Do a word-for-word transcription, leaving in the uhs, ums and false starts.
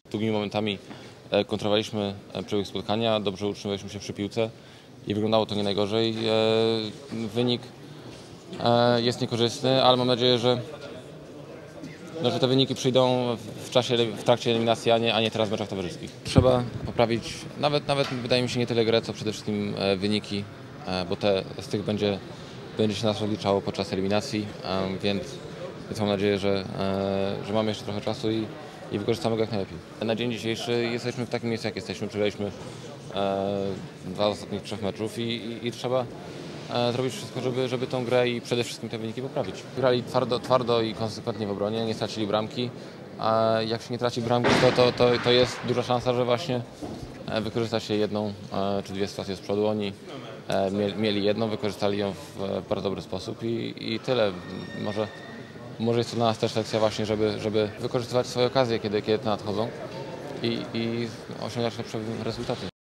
Długimi momentami kontrolowaliśmy przebieg spotkania, dobrze utrzymywaliśmy się przy piłce i wyglądało to nie najgorzej. Wynik jest niekorzystny, ale mam nadzieję, że, no, że te wyniki przyjdą w czasie, w trakcie eliminacji, a nie, a nie teraz w meczach towarzyskich. Trzeba poprawić nawet, nawet wydaje mi się nie tyle grę, co przede wszystkim wyniki, bo te, z tych będzie, będzie się nas odliczało podczas eliminacji, więc, więc mam nadzieję, że, że mamy jeszcze trochę czasu i i wykorzystamy go jak najlepiej. Na dzień dzisiejszy jesteśmy w takim miejscu, jak jesteśmy. Przegraliśmy e, dwa z ostatnich trzech meczów i, i, i trzeba e, zrobić wszystko, żeby, żeby tą grę i przede wszystkim te wyniki poprawić. Grali twardo, twardo i konsekwentnie w obronie, nie stracili bramki. A jak się nie traci bramki, to, to, to, to jest duża szansa, że właśnie wykorzysta się jedną e, czy dwie sytuacje z przodu. Oni e, mieli jedną, wykorzystali ją w bardzo dobry sposób i, i tyle. Może Może jest to dla nas też lekcja właśnie, żeby, żeby wykorzystywać swoje okazje, kiedy, kiedy te nadchodzą i, i osiągać lepsze rezultaty.